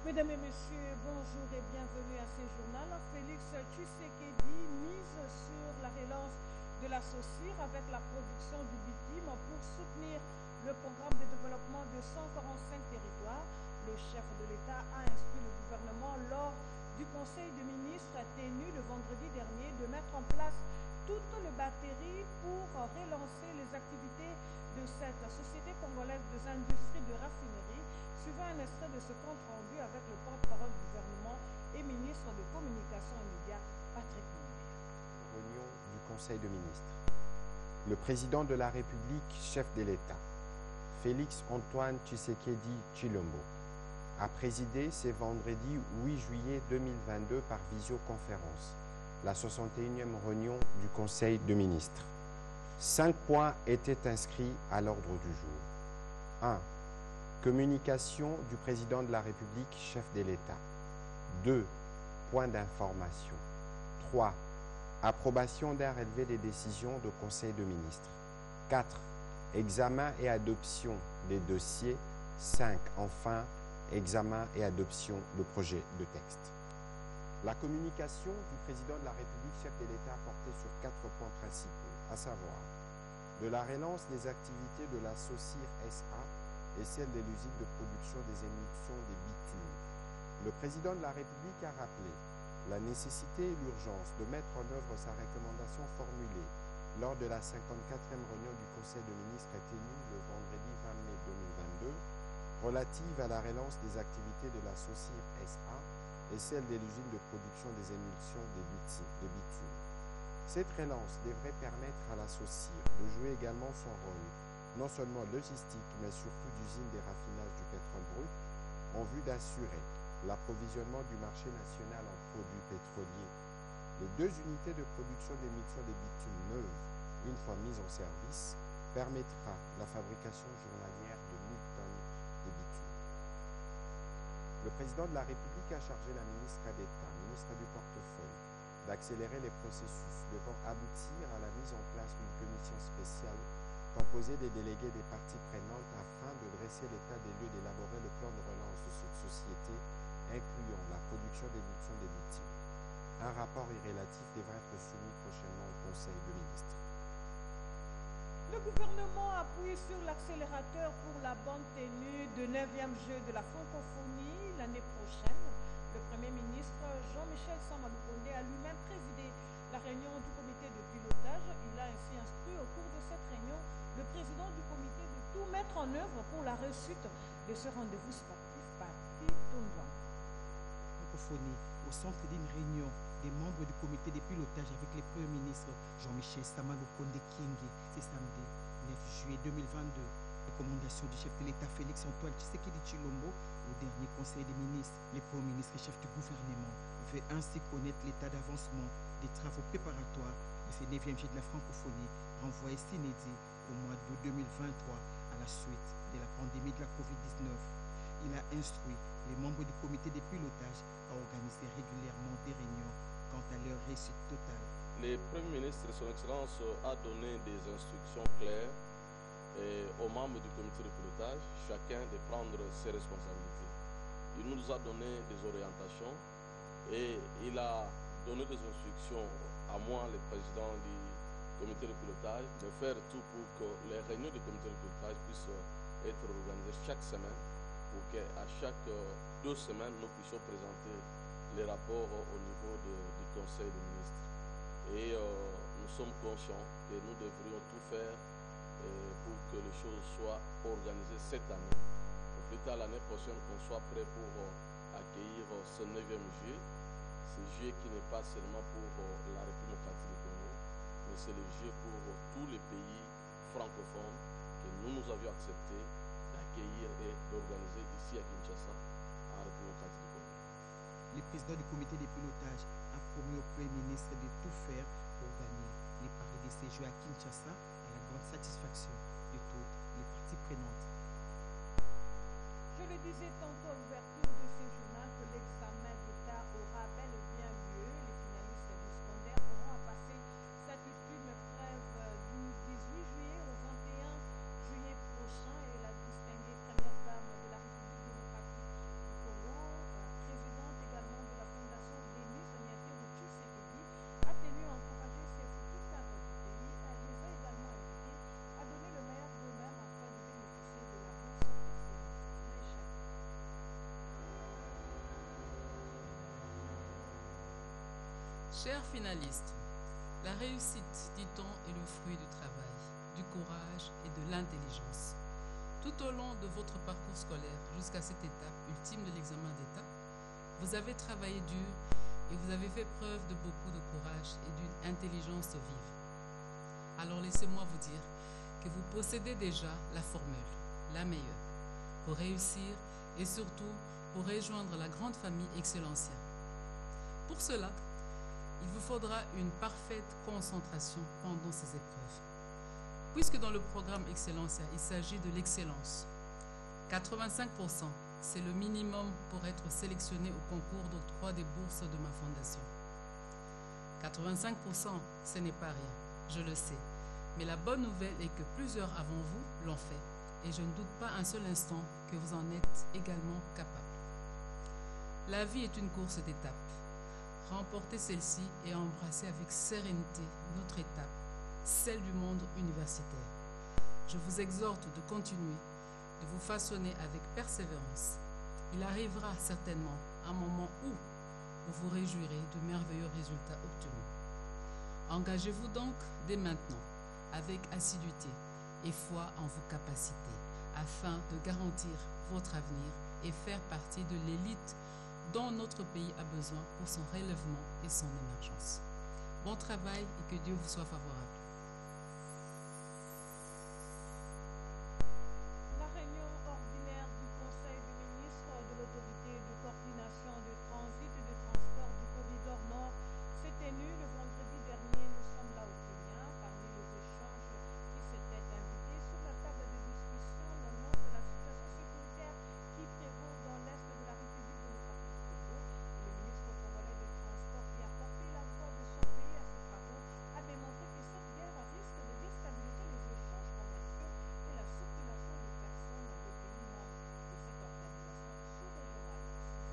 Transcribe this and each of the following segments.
Mesdames et messieurs, bonjour et bienvenue à ce journal. Félix Tshisekedi mise sur la relance de la SOCIR avec la production du bitume pour soutenir le programme de développement de 145 territoires. Le chef de l'État a instruit le gouvernement lors du Conseil des ministres tenu le vendredi dernier de mettre en place toutes les batteries pour relancer les activités de cette société congolaise des industries de raffinerie, suivant un extrait de ce compte rendu avec le porte-parole du gouvernement et ministre de Communication et Médias, Patrick Mounia. Réunion du Conseil de ministres. Le président de la République, chef de l'État, Félix Antoine Tshisekedi Tshilombo, a présidé ce vendredi 8 juillet 2022 par visioconférence la 61e réunion du Conseil de ministres. 5 points étaient inscrits à l'ordre du jour. 1. Communication du président de la République, chef de l'État. 2. Points d'information. 3. Approbation d'un relevé des décisions du Conseil de ministres. 4. Examen et adoption des dossiers. 5. Enfin, examen et adoption de projet de texte. La communication du président de la République, chef de l'État, a porté sur 4 points principaux, à savoir de la relance des activités de la SOCIR SA et celle de l'usine de production des émissions des bitumes. Le président de la République a rappelé la nécessité et l'urgence de mettre en œuvre sa recommandation formulée lors de la 54e réunion du Conseil de ministres tenue le vendredi 20 mai 2022 relative à la relance des activités de la SOCIR SA et celle de l'usine de production des émulsions de bitume. Cette relance devrait permettre à la SOCIR de jouer également son rôle, non seulement logistique, mais surtout d'usine des raffinages du pétrole brut, en vue d'assurer l'approvisionnement du marché national en produits pétroliers. Les 2 unités de production d'émulsions de bitume neuves, une fois mises en service, permettra la fabrication journalière de 1000 tonnes de bitume. Le président de la République a chargé la ministre d'État, ministre du portefeuille, d'accélérer les processus devant aboutir à la mise en place d'une commission spéciale composée des délégués des parties prenantes afin de dresser l'état des lieux d'élaborer le plan de relance de cette société, incluant la production d'émulsions de bitume. Un rapport relatif devra être soumis prochainement au Conseil de ministres. Le gouvernement appuie sur l'accélérateur pour la bonne tenue du 9e jeu de la francophonie l'année prochaine. Le Premier ministre Jean-Michel Sama-Lukonde a lui-même présidé la réunion du comité de pilotage. Il a ainsi instruit au cours de cette réunion le président du comité de tout mettre en œuvre pour la réussite de ce rendez-vous sportif Patrick Tondouan. Francophonie au centre d'une réunion des membres du comité de pilotage avec le Premier ministre Jean-Michel Sama-Lukonde Kyenge ce samedi 9 juillet 2022. Recommandation du chef de l'État Félix Antoine Tshisekedi Tshilombo au dernier Conseil des ministres. Le Premier ministre et chef du gouvernement veut ainsi connaître l'état d'avancement des travaux préparatoires de ce 9e jet de la francophonie renvoyé s'inédit au mois d'août 2023 à la suite de la pandémie de la Covid-19. Il a instruit les membres du comité de pilotage à organiser régulièrement des réunions quant à leur réussite totale. Le Premier ministre, son Excellence, a donné des instructions claires aux membres du comité de pilotage, chacun de prendre ses responsabilités. Il nous a donné des orientations et il a donné des instructions à moi, le président du comité de pilotage, de faire tout pour que les réunions du comité de pilotage puissent être organisées chaque semaine, pour qu'à chaque 2 semaines, nous puissions présenter les rapports au niveau du Conseil des ministres. Et nous sommes conscients que nous devrions tout faire pour que les choses soient organisées cette année. Plus tard, l'année prochaine, qu'on soit prêt pour accueillir ce 9e juillet. Ce juillet qui n'est pas seulement pour la République démocratique du Congo, mais c'est le juillet pour tous les pays francophones que nous avions accepté d'accueillir et d'organiser ici à Kinshasa, en République démocratique du Congo. Le président du comité de pilotage a promis au Premier ministre de tout faire pour gagner les paris de ces Jeux à Kinshasa à la grande satisfaction de toutes les parties prenantes. Je le disais tantôt à l'ouverture de ce journal que l'examen d'État aura bel et bien lieu. Les finalistes du secondaire auront à passer cette ultime épreuve du 18 juillet au 21 juillet prochain et la distinguée première dame de la République démocratique du Congo Chers finalistes, la réussite, dit-on, est le fruit du travail, du courage et de l'intelligence. Tout au long de votre parcours scolaire jusqu'à cette étape ultime de l'examen d'État, vous avez travaillé dur et vous avez fait preuve de beaucoup de courage et d'une intelligence vive. Alors laissez-moi vous dire que vous possédez déjà la formule, la meilleure, pour réussir et surtout pour rejoindre la grande famille Excellencia. Pour cela, il vous faudra une parfaite concentration pendant ces épreuves. Puisque dans le programme Excellencia, il s'agit de l'excellence. 85%, c'est le minimum pour être sélectionné au concours d'octroi des bourses de ma fondation. 85%, ce n'est pas rien, je le sais. Mais la bonne nouvelle est que plusieurs avant vous l'ont fait. Et je ne doute pas un seul instant que vous en êtes également capable. La vie est une course d'étapes. Remportez celle-ci et embrassez avec sérénité notre étape, celle du monde universitaire. Je vous exhorte de continuer, de vous façonner avec persévérance. Il arrivera certainement un moment où vous vous réjouirez de merveilleux résultats obtenus. Engagez-vous donc dès maintenant, avec assiduité et foi en vos capacités, afin de garantir votre avenir et faire partie de l'élite dont notre pays a besoin pour son relèvement et son émergence. Bon travail et que Dieu vous soit favorable. La réunion ordinaire du Conseil des ministres de l'autorité de coordination de transit et de transport du corridor Nord s'est tenue le vendredi dernier. Nous sommes là au Kenya. Parmi les échanges qui s'étaient invités sur la table de discussion, l'on note la situation sécuritaire qui prévaut dans l'est de la République démocratique du Congo. Le ministre congolais des Transports qui a porté la voix de son pays à ces travaux a démontré que cette guerre risque de déstabiliser les échanges commerciaux et la circulation des personnes des pays membres de cette organisation sous-régionale.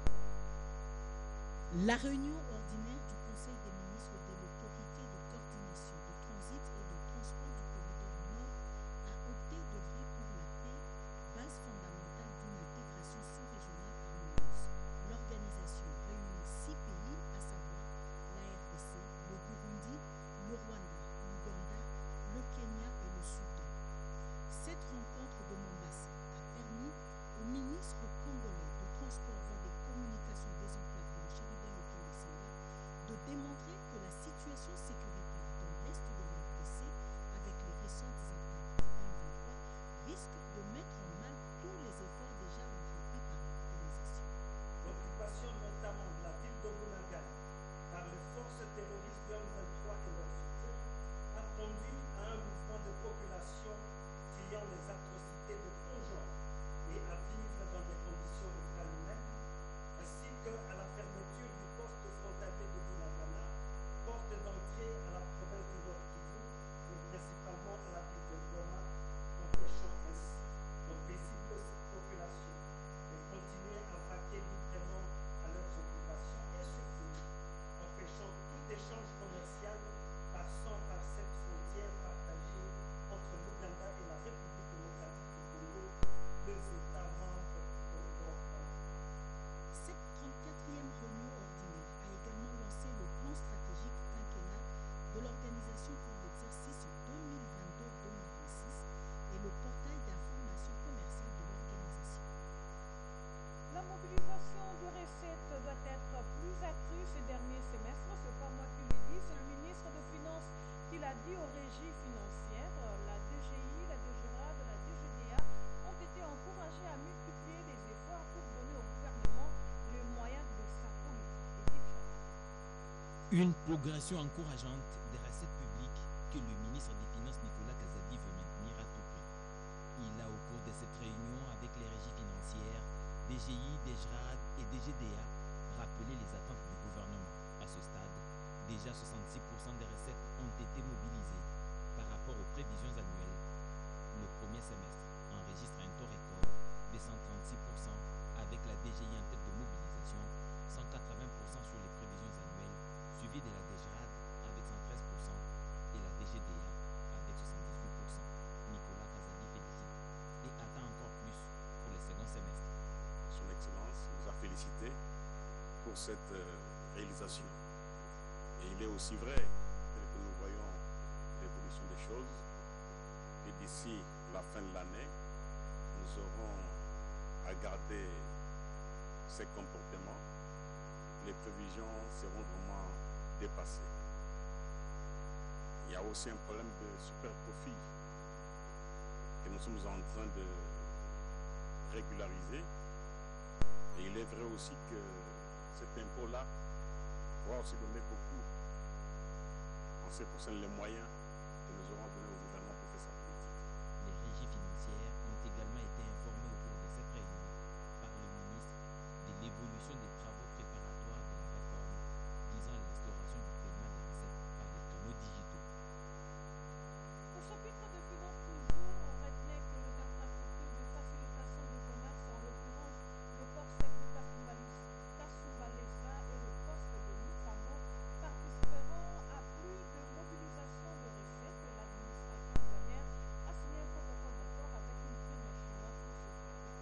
La réunion ordinaire du Conseil des ministres de l'autorité de coordination de transit et de transport du corridor Nord a opté d'œuvrer pour la paix, base fondamentale d'une intégration sous-régionale harmonieuse. L'organisation réunit 6 pays, à savoir la RDC, le Burundi, le Rwanda, l'Ouganda, le Kenya et le Soudan. Cette rencontre de Mombasa a permis au ministre congolais de transport voie des communications désenclavées, Chérubin Lokenge-Sanga, de démontrer que la situation sécuritaire dans l'est de la RDC, avec les récentes attaques du M23, risque de mettre en mal tous les efforts déjà entrepris par l'organisation. L'occupation notamment de la ville de Bunagana par les forces terroristes du M23 et leurs soutiens a conduit à un mouvement de population fuyant les atrocités de conjoints et à vivre dans des conditions de calme, ainsi qu'à la fermeture du poste frontalier de Bunagana, porte d'entrée à la province du Nord Kivu et principalement à la ville de Goma, empêchant ainsi aux paisibles populations de continuer à vaquer librement à leurs occupations et surtout empêchant tout échange commercial passant par cette frontière partagée entre l'Ouganda et la République démocratique du Congo, deux États membres de l'Europe. Cette 34e réunion ordinaire a également lancé le plan stratégique quinquennal de l'organisation pour l'exercice 2022-2026 et le portail d'information commerciale de l'organisation. La mobilisation de recettes doit être plus accrue ces derniers semestres. Ce n'est pas moi qui le dis, c'est le ministre des Finances qui l'a dit aux régies financières. La DGI, la DGRAD, la DGDA ont été encouragés à multiplier les efforts pour donner au gouvernement les moyens de sa politique. Une progression encourageante des recettes publiques que le ministre des Finances Nicolas Kazadi veut maintenir à tout prix. Il a au cours de cette réunion avec les régies financières, DGI, DGRAD et DGDA rappelé les attentes du gouvernement. À ce stade, déjà 66% des recettes ont été mobilisées par rapport aux prévisions annuelles. Le premier semestre enregistre un taux record de 136% avec la DGI en tête de mobilisation, 180% sur les prévisions annuelles, suivi de la DGRAD avec 113% et la DGDA avec 78%. Nicolas Kazadi félicite et attend encore plus pour le second semestre. Son Excellence nous a félicité pour cette réalisation. Et il est aussi vrai, tel que nous voyons l'évolution des choses, que d'ici la fin de l'année, nous aurons à garder ces comportements. Les prévisions seront vraiment dépassées. Il y a aussi un problème de super profit que nous sommes en train de régulariser. Et il est vrai aussi que cet impôt-là va aussi donner beaucoup, en ce qui concerne les moyens que nous aurons donnés au gouvernement pour faire sa politique. Les régies financières ont également été informées au cours de cette réunion par le ministre de l'évolution des travaux préparatoires de la réforme visant à l'instauration du paiement des recettes par les canaux digitaux. Au chapitre de finances toujours, on retenait que les infrastructures de facilitation du commerce, en l'occurrence le port sec de Kasumbalesa et le poste de Mutsambo, participeront à plus de mobilisation de recettes. L'administration douanière a signé un protocole d'accord avec une firme chinoise pour ce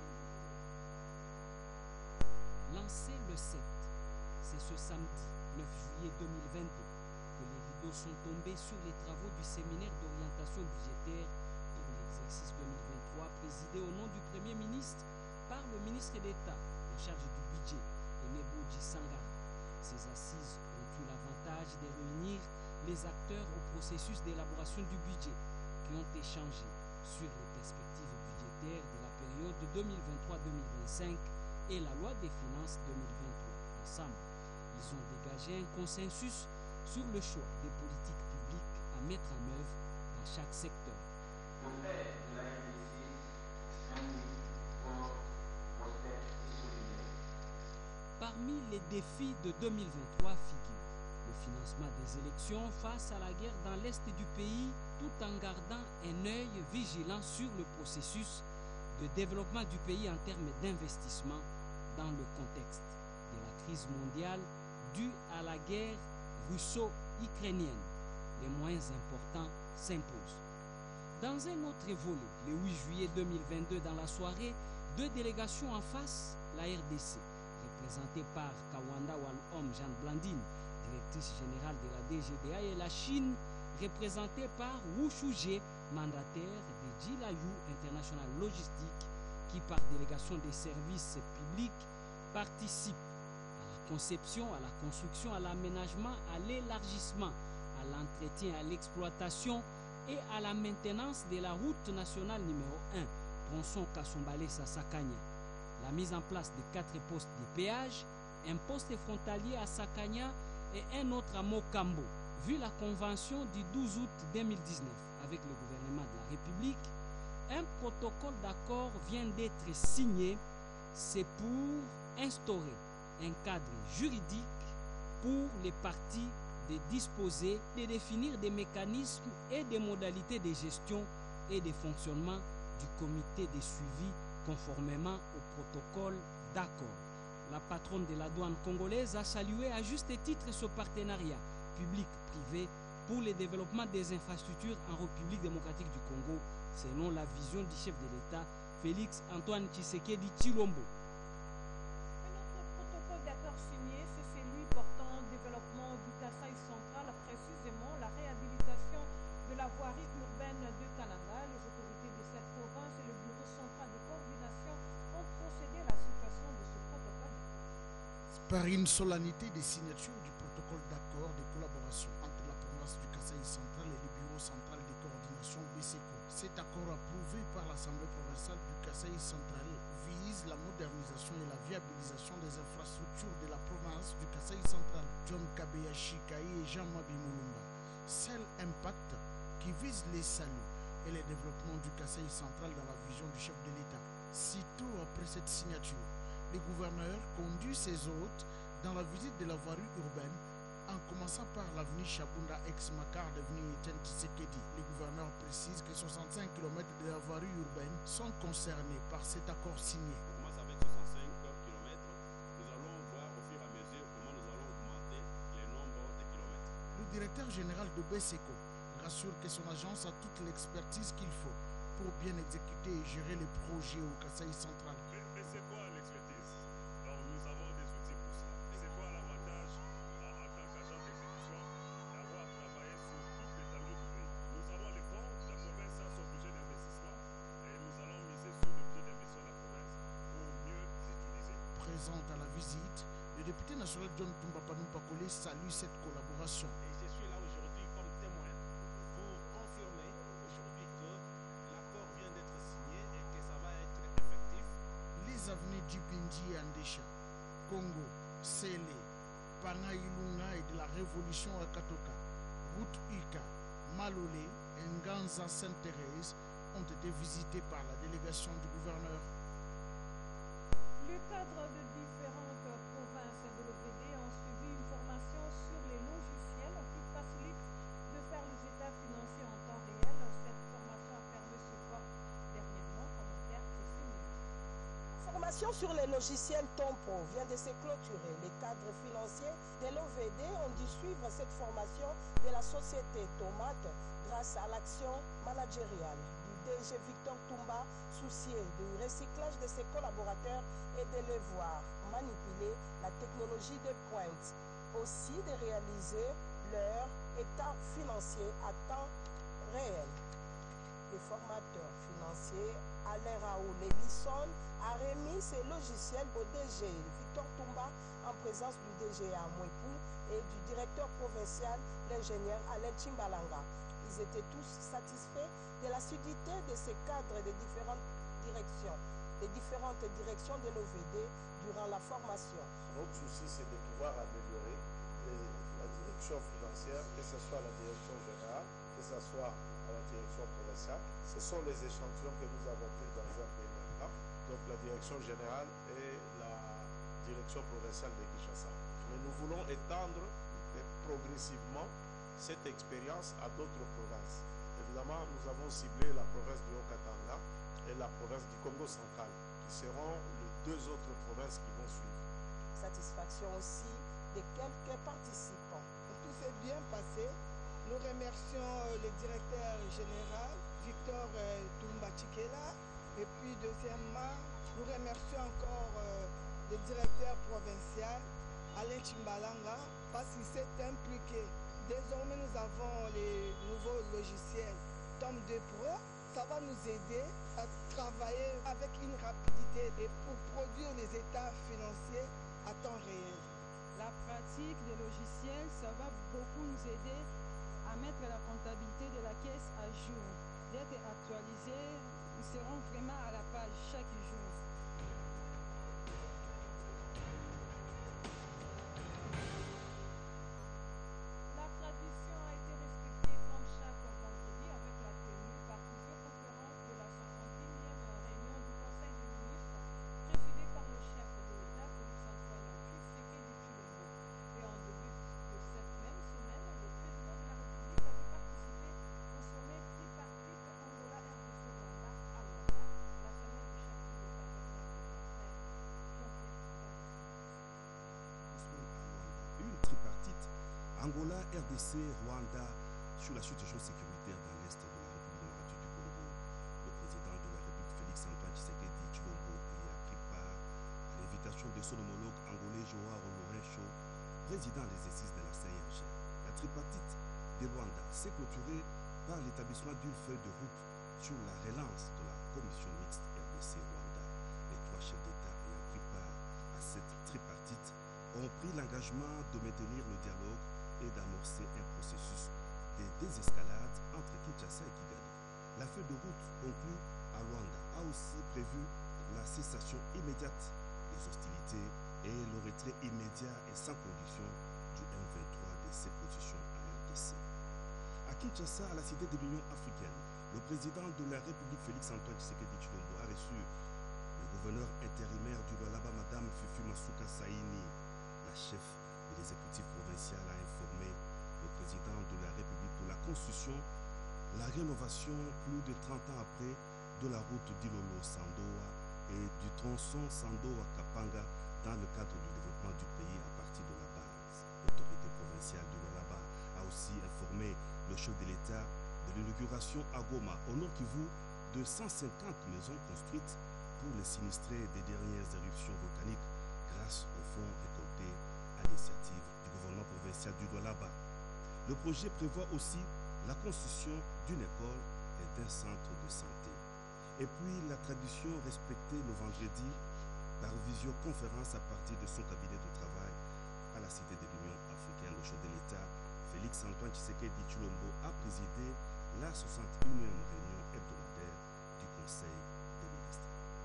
faire. Lancé le 7, c'est ce samedi 9 juillet 2022 que les rideaux sont tombés sur les travaux du séminaire d'orientation budgétaire pour l'exercice 2023 présidé au nom du Premier ministre par le ministre d'État en charge du budget, Eneboji Sangara. Ces assises ont eu l'avantage de réunir les acteurs au processus d'élaboration du budget qui ont échangé sur les perspectives budgétaires de la période 2023-2025 et la loi des finances 2023. Ensemble, ils ont dégagé un consensus sur le choix des politiques publiques à mettre en œuvre dans chaque secteur. Parmi les défis de 2023 figure le financement des élections face à la guerre dans l'est du pays, tout en gardant un œil vigilant sur le processus de développement du pays en termes d'investissement dans le contexte de la crise mondiale due à la guerre russo-ukrainienne. Les moyens importants s'imposent. Dans un autre volet, le 8 juillet 2022, dans la soirée, deux délégations en face, la RDC, représentée par Kawanda Walhom Jeanne Blandine, directrice générale de la DGDA, et la Chine, représentée par Wu Shuje, mandataire de Jilayu International Logistique, qui par délégation des services publics participe à la conception, à la construction, à l'aménagement, à l'élargissement, à l'entretien, à l'exploitation et à la maintenance de la route nationale numéro 1, Tronçon Kasumbalesa-Sakanya. La mise en place de 4 postes de péage, un poste frontalier à Sakanya et un autre à Mokambo. Vu la convention du 12 août 2019 avec le gouvernement de la République, un protocole d'accord vient d'être signé. C'est pour instaurer un cadre juridique pour les parties de disposer, de définir des mécanismes et des modalités de gestion et de fonctionnement du comité de suivi conformément au protocole d'accord. La patronne de la douane congolaise a salué à juste titre ce partenariat public-privé pour le développement des infrastructures en République démocratique du Congo, selon la vision du chef de l'État, Félix Antoine Tshisekedi Tshilombo. Un autre protocole d'accord signé, c'est celui portant au développement du Kasaï central, précisément la réhabilitation de la voirie urbaine de Kananga. Les autorités de cette province et le bureau central de coordination ont procédé à la situation de ce protocole. Par une solennité des signatures du protocole d'accord de collaboration entre la province du Kasaï central et le bureau central de coordination BCECO. Cet accord approuvé par l'Assemblée provinciale du Kasaï central vise la modernisation et la viabilisation des infrastructures de la province du Kasaï central. John Kabeya Shikai et Jean-Mabi Moulumba. Seul impact qui vise les saluts et le développement du Kasaï central dans la vision du chef de l'État. Sitôt après cette signature, le gouverneur conduit ses hôtes dans la visite de la voirie urbaine en commençant par l'avenue Chabunda ex-Makar devenue Etienne Tshisekedi. Le gouverneur précise que 65 km de la voirie urbaine sont concernés par cet accord signé. On commence avec 65 km. Nous allons voir au fur et à mesure comment nous allons augmenter les nombres de kilomètres. Le directeur général de BCECO rassure que son agence a toute l'expertise qu'il faut pour bien exécuter et gérer les projets au Kasaï central. Mais c'est quoi l'expertise? Donc nous avons des outils pour ça. Et c'est quoi l'avantage en tant qu'agent d'exécution? présent à la visite, le député national John Tumba Panumpa Kole salue cette collaboration. Et je suis là aujourd'hui comme témoin pour confirmer aujourd'hui que l'accord vient d'être signé et que ça va être effectif. Les avenues du Bindi et Andesha, Congo, Sele, Pangailunga et de la Révolution à Katoka, route Ika, Malolé et Nganza Sainte-Thérèse ont été visités par la délégation du gouverneur. Les cadres de différentes provinces de l'OVD ont suivi une formation sur les logiciels qui facilitent de faire les états financiers en temps réel. Cette formation a permis ce quoi dernièrement, commentaire Christine. La formation sur les logiciels Tompo vient de se clôturer. Les cadres financiers de l'OVD ont dû suivre cette formation de la société Tomate grâce à l'action managériale du DG Victor Tumba, soucié du recyclage de ses collaborateurs et de les voir manipuler la technologie de pointe. Aussi de réaliser leur état financier à temps réel. Le formateur financier Alain Raoul Ellison a remis ses logiciels au DG Victor Tumba en présence du DG à Mouepou et du directeur provincial, l'ingénieur Alain Chimbalanga. Ils étaient tous satisfaits de l'assiduité de ces cadres des différentes directions de l'OVD durant la formation. Notre souci, c'est de pouvoir améliorer la direction financière, que ce soit la direction générale, que ce soit à la direction provinciale. Ce sont les échantillons que nous avons pris dans un premier temps, donc la direction générale et la direction provinciale de Kinshasa. Mais nous voulons étendre progressivement cette expérience à d'autres provinces. Évidemment, nous avons ciblé la province du Haut-Katanga et la province du Congo central, qui seront les deux autres provinces qui vont suivre. Satisfaction aussi de quelques participants. Tout s'est bien passé. Nous remercions le directeur général, Victor Tumba Chikela. Et puis deuxièmement, nous remercions encore le directeur provincial, Alain Chimbalanga, parce qu'il s'est impliqué. Désormais, nous avons les nouveaux logiciels Tom2 Pro. Ça va nous aider à travailler avec une rapidité et pour produire les états financiers à temps réel. La pratique des logiciels, ça va beaucoup nous aider à mettre la comptabilité de la caisse à jour, d'être actualisé. Nous serons vraiment à la page chaque jour. La tradition a été respectée comme chaque vendredi avec la tenue par visioconférence de la 71e réunion du Conseil des ministres présidée par le chef de l'État, Félix-Antoine Tshisekedi Tshilombo. Et en début de cette même semaine, le président de la République avait participé au sommet tripartite Angola-RDC-Rwanda à Luanda, la semaine du chef de l'État avec notre confrère Jean-Pierre. Une tripartite Angola, RDC, Rwanda sur la situation sécuritaire dans l'est de la République démocratique du Congo. Le président de la République, Félix-Antoine Tshisekedi Tshilombo, y a pris part à l'invitation de son homologue angolais Joao Lourenço, président des exercices de la CIRG. La tripartite de Rwanda s'est clôturée par l'établissement d'une feuille de route sur la relance de la commission mixte RDC-Rwanda. Les trois chefs d'État ayant pris part à cette tripartite ont pris l'engagement de maintenir le dialogue et d'amorcer un processus de désescalade entre Kinshasa et Kigali. La feuille de route conclue à Luanda a aussi prévu la cessation immédiate des hostilités et le retrait immédiat et sans condition du M23 de ses positions à RDC. À Kinshasa, à la cité de l'Union africaine, le président de la République, Félix-Antoine Tshisekedi Tshilombo, a reçu le gouverneur intérimaire du Lualaba, Madame Fifi Masuka Saini. La chef de l'exécutif provincial a informé le président de la République de la Constitution, la rénovation plus de 30 ans après de la route d'Ilolo-Sandoa et du tronçon Sandoa-Kapanga dans le cadre du développement du pays à partir de la base. L'autorité provinciale du Lualaba a aussi informé le chef de l'État de l'inauguration à Goma, au Nord Kivu, de 150 maisons construites pour les sinistrés des dernières éruptions volcaniques grâce aux fonds récoltés à l'initiative du gouvernement provincial du Lualaba. Le projet prévoit aussi la construction d'une école et d'un centre de santé. Et puis la tradition respectée le vendredi par visioconférence à partir de son cabinet de travail à la Cité de l'Union africaine. Le chef de l'État, Félix Antoine Tshisekedi Tshilombo, a présidé la 61e réunion hebdomadaire du Conseil des ministres.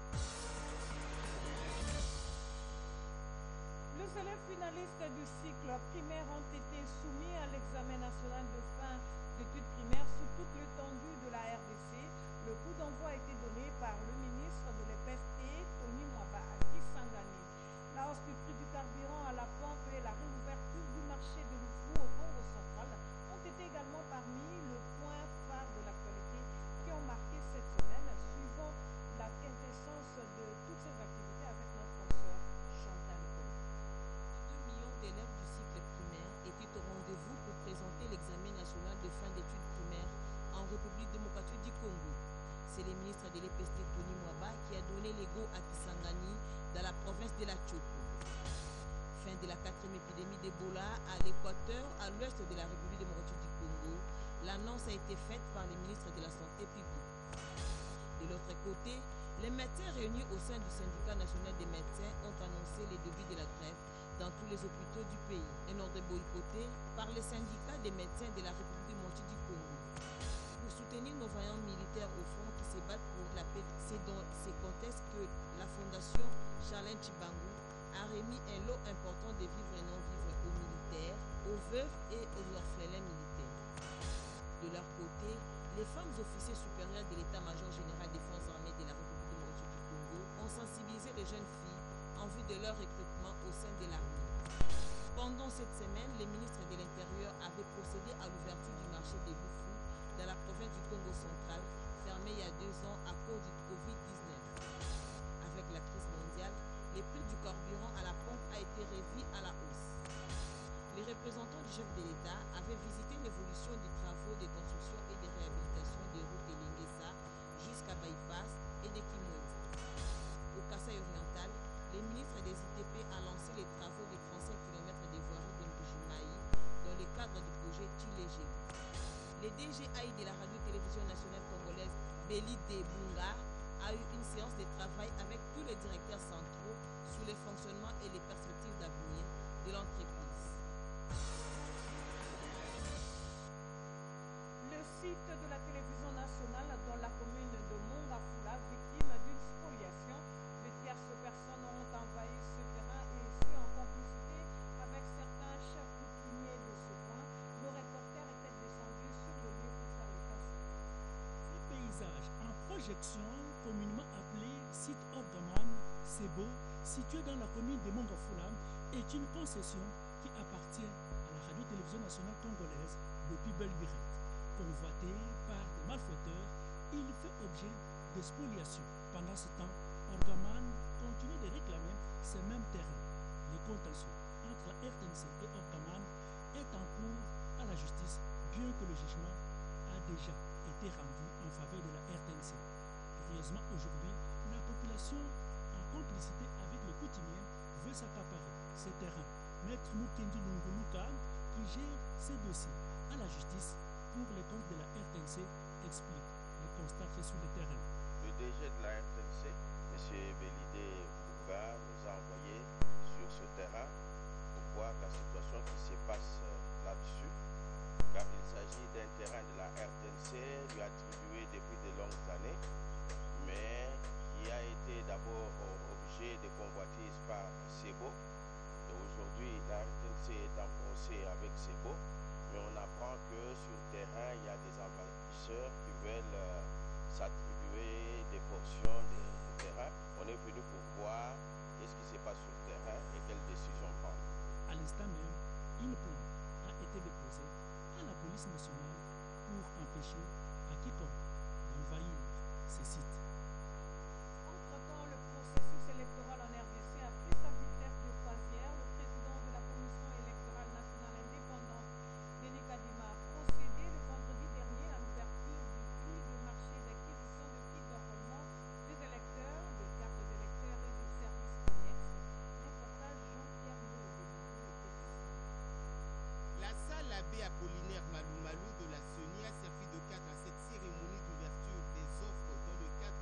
Les élèves finalistes du cycle primaire ont été soumis à l'examen national de fin d'études primaires sous toute l'étendue de la RDC. Le coup d'envoi a été donné par le ministre de l'EPST, Tony Mwaba Kisangani. La hausse du prix du carburant à la pompe et la réouverture du marché de Lufu au Congo central ont été également parmi les points phares de l'actualité qui ont marqué cette semaine, suivant la quintessence de toutes ces activités avec notre consoeur Chantal Collet. 2 millions d'élèves du cycle primaire étaient au rendez-vous pour présenter l'examen national de fin d'études primaires en République démocratique du Congo. C'est le ministre de l'EPST Tony Mwaba qui a donné l'ego à Kisangani dans la province de la Tchoko. Fin de la 4e épidémie d'Ebola à l'Équateur, à l'ouest de la République démocratique du Congo. L'annonce a été faite par le ministre de la Santé publique. De l'autre côté, les médecins réunis au sein du syndicat national des médecins ont annoncé les débuts de la grève dans tous les hôpitaux du pays. Un ordre boycotté par le syndicat des médecins de la République démocratique du Congo. Pour soutenir nos vaillants militaires au front qui se battent pour la paix, c'est dans ces contextes que la fondation Charlène Chibangu a remis un lot important de vivres et non-vivres aux militaires, aux veuves et aux orphelins militaires. De leur côté, les femmes officiers supérieures de l'état-major général des forces armées de la République démocratique du Congo ont sensibilisé les jeunes filles en vue de leur recrutement au sein de l'armée. Pendant cette semaine, le ministre de l'Intérieur avait procédé à l'ouverture du marché de Lufu dans la province du Congo central, fermé il y a 2 ans à cause du Covid-19. Avec la crise mondiale, le prix du carburant à la pompe a été revu à la hausse. Les représentants du chef de l'État avaient visité l'évolution des travaux de construction et de réhabilitation des routes de Lingessa jusqu'à Bypass et de Kimwenza. Au Kasaï oriental, le ministre des ITP a lancé les travaux de 35 km de voirie de Mbujimaï dans le cadre du projet Tilégé. Le DGAI de la radio-télévision nationale congolaise, Béli Debunga, a eu une séance de travail avec tous les directeurs centraux sur le fonctionnement et les perspectives d'avenir de l'entreprise. Le site de la télévision nationale dans la commune de Mongafula, victime d'une spoliation, de tierces personnes ont envahi ce terrain et ce en complicité avec certains chefs coutumiers de ce coin. Nos reporters étaient descendus sur le lieu pour faire le constat. Ces paysages en projection, communément appelé site Orgaman, Sebo, situé dans la commune de Mongafula, est une concession qui appartient à la radio-télévision nationale congolaise depuis Belgrade. Convoité par des malfaiteurs, il fait objet de spoliation. Pendant ce temps, Orgaman continue de réclamer ces mêmes terrains. Le contentieux entre la RTNC et Orgaman est en cours à la justice, bien que le jugement a déjà été rendu en faveur de la RTNC. Curieusement, aujourd'hui, la population, en complicité avec les coutumiers, veut s'accaparer ces terrains. Maître Mukendi Lunguluka, qui gère ces dossiers à la justice pour les comptes de la RTNC, explique les constats faits sur le terrain. Le DG de la RTNC, M. Belidé Bouga, nous a envoyé sur ce terrain pour voir la situation qui se passe là-dessus, car il s'agit d'un terrain de la RTNC lui attribué depuis de longues années, mais qui a été d'abord objet de convoitise par Sebo. Et aujourd'hui, la RTNC est en procès avec Sebo, mais on apprend que sur le terrain, il y a des envahisseurs qui veulent s'attribuer des portions de terrain. On est venu pour voir qu'est-ce qui se passe sur le terrain et quelles décisions prendre. À l'instant même, une plainte a été déposée à la police nationale pour empêcher à quiconque d'envahir ces sites. Entre-temps, le processus électoral en RDC a pris sa vitesse de croisière. Le président de la Commission électorale nationale indépendante, Denis Kadima, a procédé le vendredi dernier à l'ouverture du prix de marché d'acquisition de kits d'enrôlement des électeurs, des cartes d'électeurs et des services connexes. Reportage Jean-Pierre Lowe. La salle abbé Apollinaire Malou Malou de la CENI a servi de cadre à cette cérémonie d'ouverture des offres dans le cadre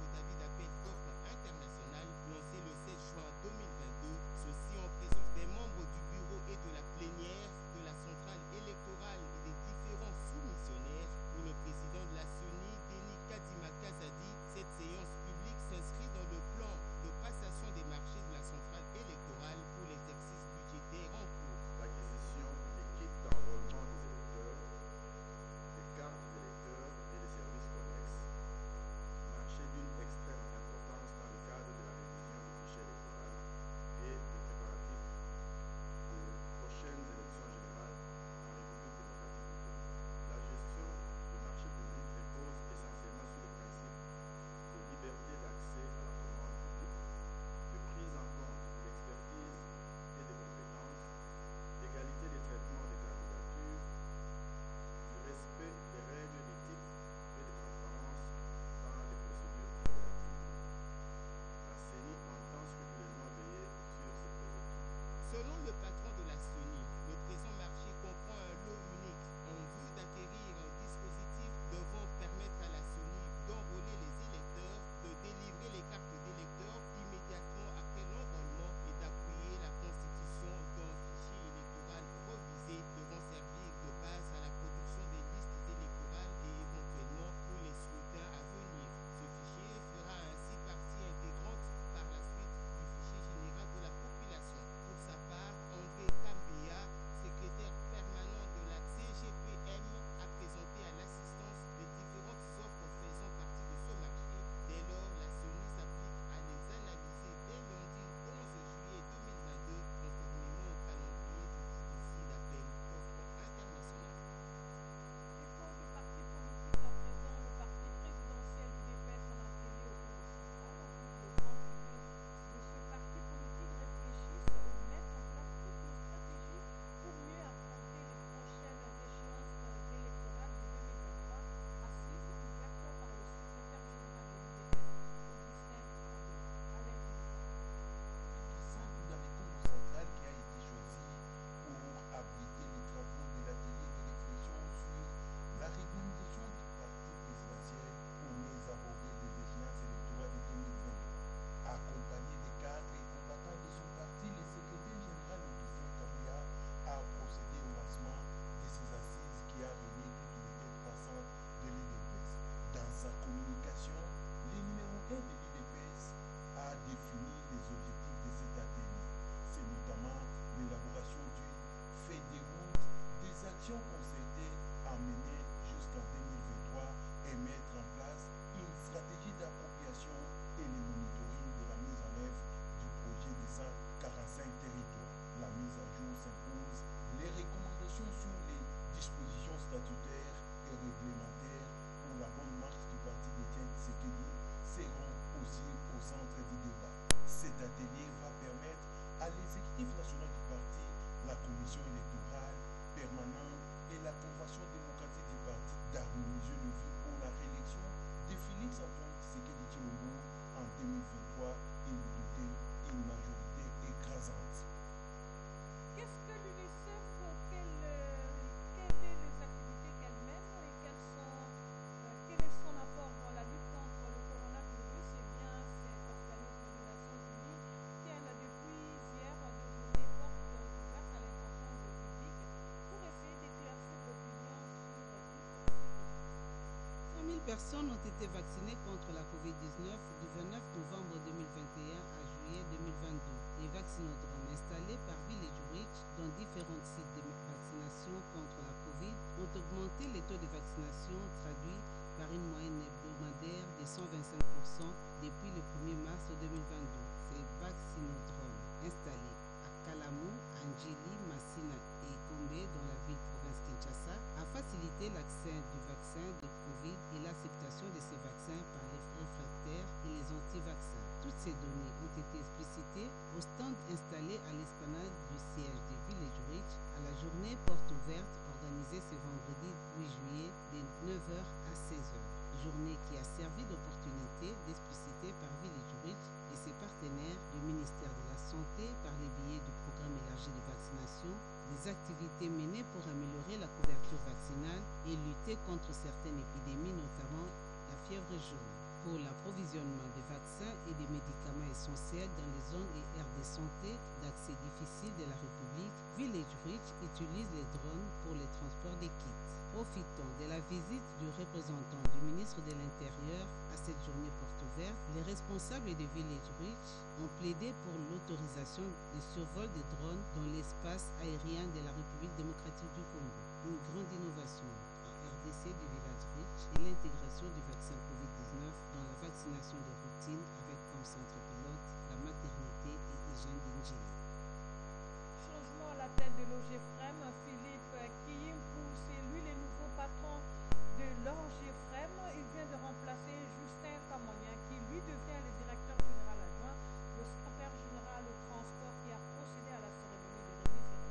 personnes ont été vaccinées contre la COVID-19 du 29 novembre 2021 à juillet 2022. Les vaccinodromes installés par Ville et Zurich dans différents sites de vaccination contre la COVID ont augmenté les taux de vaccination traduits par une moyenne hebdomadaire de 125% depuis le 1er mars 2022. Ces vaccinodromes installés à Kalamou, Anjili, Massina et Gombe dans la ville-province Kinshasa a facilité l'accès du vaccin de Covid et l'acceptation de ces vaccins par les réfractaires et les anti-vaccins. Toutes ces données ont été explicitées au stand installé à l'esplanade du siège de Ville et Zurich à la journée porte ouverte organisée ce vendredi 8 juillet de 9h à 16h. Journée qui a servi d'opportunité d'expliciter par Ville et Zurich et ses partenaires du ministère de la Santé par les biais du programme élargi de vaccination, des activités menées pour améliorer la couverture vaccinale et lutter contre certaines épidémies, notamment la fièvre jaune. Pour l'approvisionnement des vaccins et des médicaments essentiels dans les zones et aires de santé d'accès difficile de la République, Ville et Zurich utilise les drones pour le transport des kits. Profitant de la visite du représentant du ministre de l'Intérieur à cette journée porte ouverte, les responsables de Ville et Zurich ont plaidé pour l'autorisation du survol des drones dans l'espace aérien de la République démocratique du Congo. Une grande innovation RDC du village Zurich et l'intégration du vaccin COVID-19 dans la vaccination des routines avec comme centre pilote la maternité et hygiène d'Injili. Changement à la tête de l'OGFREM, Philippe Kiyimpou, c'est lui le nouveau patron de l'OGFREM. Il vient de remplacer Justin Kamania qui lui devient le directeur général adjoint, le secrétaire général au transport qui a procédé à la cérémonie de remise des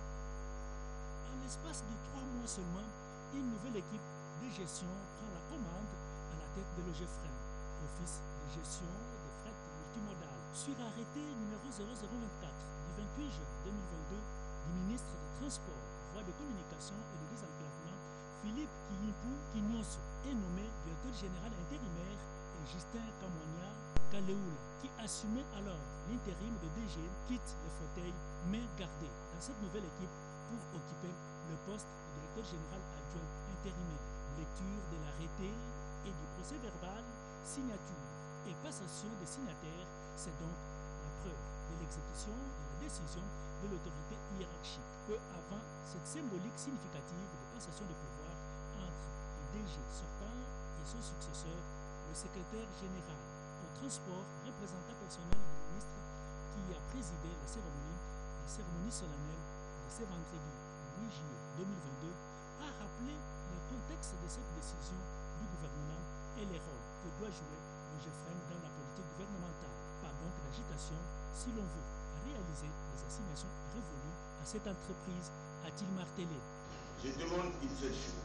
repas. En l'espace de 3 mois seulement, une nouvelle équipe de gestion prend la commande à la tête de l'OGFREM, Office de gestion des fret multimodal. Sur arrêté numéro 0024 du 28 juin 2022 du ministre des Transports, Voies de communication et de désenclavement, Philippe Kiyimpou Kinyoso est nommé directeur général intérimaire et Justin Kamwania Kaleoula, qui assumait alors l'intérim de DG, quitte le fauteuil main gardée dans cette nouvelle équipe pour occuper le poste de directeur général adjoint intérimaire. Lecture de l'arrêté et du procès verbal, signature et passation des signataires, c'est donc la preuve de l'exécution de la décision de l'autorité hiérarchique. Peu avant cette symbolique significative de passation de pouvoir entre le DG sortant et son successeur, le secrétaire général au transport, représentant personnel du ministre qui a présidé la cérémonie solennelle de ce vendredi 8 juillet 2022, a rappelé le contexte de cette décision du gouvernement et les rôles que doit jouer l'OGFREM dans la politique gouvernementale. Pas donc d'agitation si l'on veut réaliser les assignations révolues à cette entreprise, a-t-il martelé. Je demande une seule chose,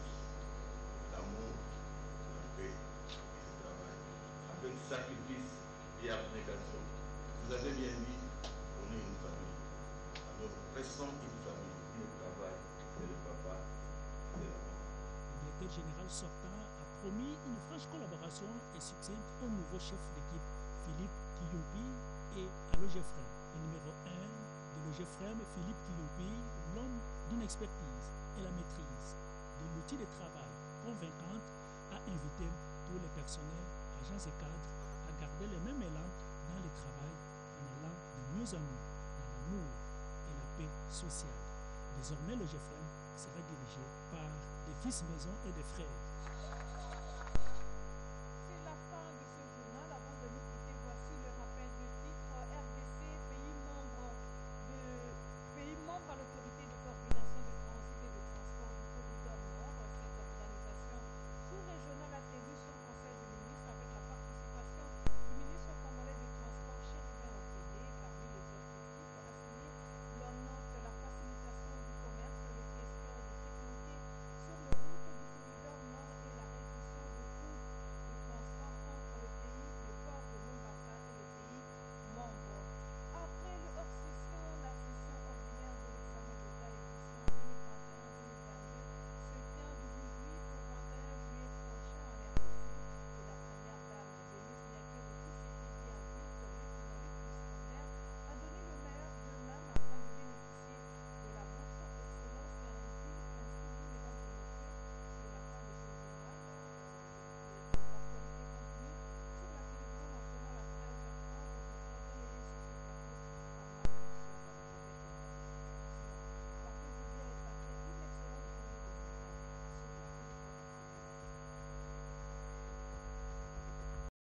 l'amour, la paix et le travail, avec sacrifice et abnégation. Vous avez bien dit, on est une famille. Alors restons une famille, le travail, c'est le papa, c'est la maman. Le directeur général sortant a promis une franche collaboration et succès au nouveau chef d'équipe, Philippe Kiyimpou, et à l'OGFREM. Le numéro 1 de l'OGFREM, Philippe Kiyimpou, l'homme d'une expertise et la maîtrise de l'outil de travail convaincante, a invité tous les personnels, agents et cadres à garder le même élan dans le travail en allant de mieux en mieux dans l'amour et la paix sociale. Désormais, l'OGFREM sera dirigé par des fils maison et des frères